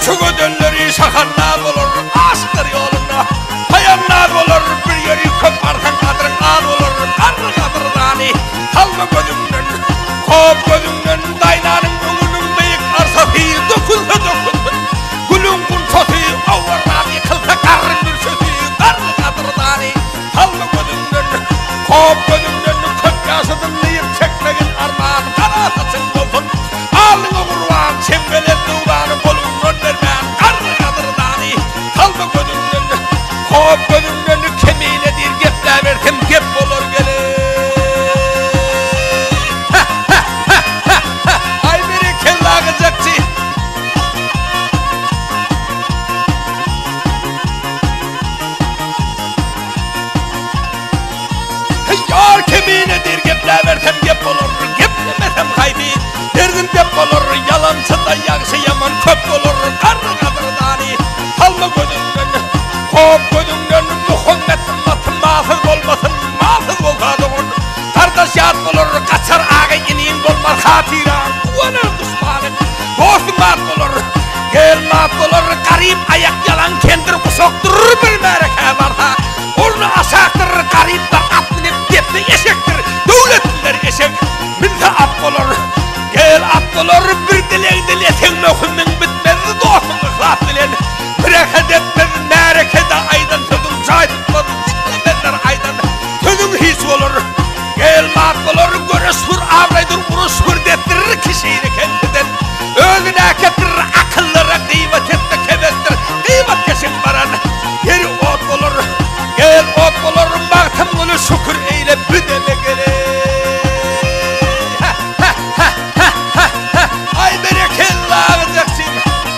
Şu gödünleri sakanlar olur, asıdır yolunda. Hayanlar olur, bir yeri köp artan kadrın al olur. Karlı kadırdani, kalma gözümden. Kop gözümden, daynanın gülünün beyik arsatı. Dökülse dökülsün, gülün kun sotu. Avvardan yıkılsa karın bir sötü. Karlı kadırdani, kalma gözümden. Kop gözümden, köp yaşadın neyip çekmeyin armağan. Kanasasın olsun, alın o kurban, çembelet duvarı kolun göndermen. Karlı kadırdani, kalma gözümden. Kop gözümden, kemiğine dir gepler verdim, gep olur gelir. Ay biri kelle ağacaktı. Yar kemiğine dir gepler verdim, gep olur. Geplemesem kaybi, derdim gep olur. Yalansın da yakşı yaman köp olur. Karlı kadırdani, kalma gözümden. Kop gözümden, Muhammed matın mahsız olmasın. Mahsız olsadığın kardeş yat olur. Kaçar ağa inin olmaz hatiran. Ulanır düşmanın, dostun mat olur. Gel mat olur, garip ayak yalan kendir kusoktur. Bir mereke varsa onu asaktır. Garipler at binip depli eşektir. Devletliler eşek bilse at olur. Gel at olur, bir dileğin dilesen möhümün bitmez. Dostun ıhlat bilen bırakad etmez. Merekede aydan sözün şahit tutmadı. Dinlemezler aydan sözün hiç olur. Gel mat olur, görüş vur avraydır. Vuruş vur dettirir kişiyi kendinden. Özüne getirir akıllara kıymet etme kemestir. Kıymet kesin varan yeri ot olur. Gel ot olur, baktım bunu şükür eyle büdeme gelir. Ay berekelle ağacaksın.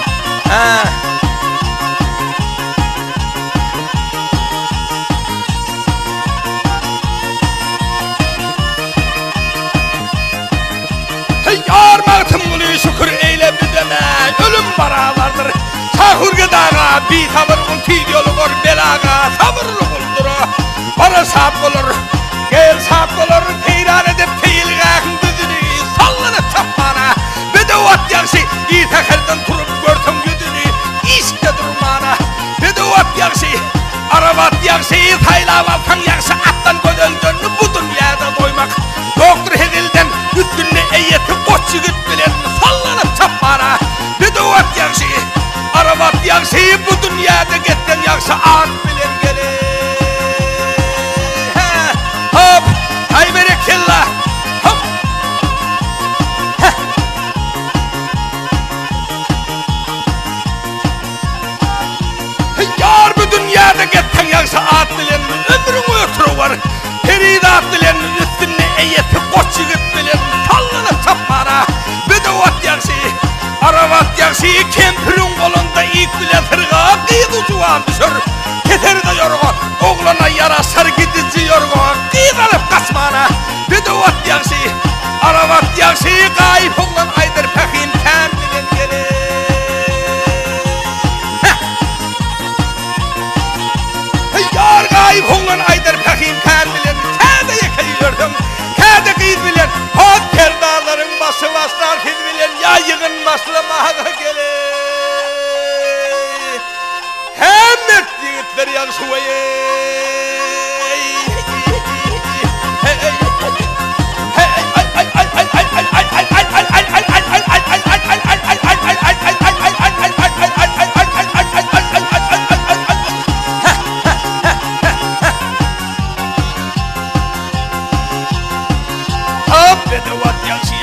Yar baktım bunu şükür eyle büdeme. Ölüm baralardır. Sahurga dağa bir sabırın tid yolu var belaga. Sabırlı buldur. Bana sap olur. Gel sap olur. Teyran edip teyil gâkın düzünü. Sallanıp çapmana. Bedevat yakşı. İtekerden turup görsün güdünü. İşte durmana. Bedevat yakşı. Arabat yakşı. Saylavaltan yakşı. Attan gödöldün. Bu dünyada doymak. Doktor hedilden üstünü eyyeti koç yigit bilen. Sallanıp çapmana. Bedevat yakşı. Arabat yakşı. Bu dünyada getten yakşı. At bilen gelir. Hop. Hay berekillah. Hop. Yar bu dünyada getten yakşı. At bilen. Ömrün ötürü var. Peridat bilen. Üstünü eyyeti koç yigit bilen. Sallanıp çapmana. Bedevat yakşı. Arabat yakşı. Kempirin kolunda ilk bilen tırga. Kıydı ucuğa düşür. Keter de yorga. Oğlana yarasar gidici yorga. Kıydalıp kaçmana. Bedevat yakşı. Arabat yakşı. Gayip oğlan aydır pekin. Tem bilen gelir. Yar gayip oğlan aydır pekin. Tem bilen. Kâde yekayıyordum. Kâde kıyız bilen. Hot kerdağların bası baslar kız bilen. Ya yığın baslamağa gelir. Hem yigitler yansıvayı. Bedevat yakşı.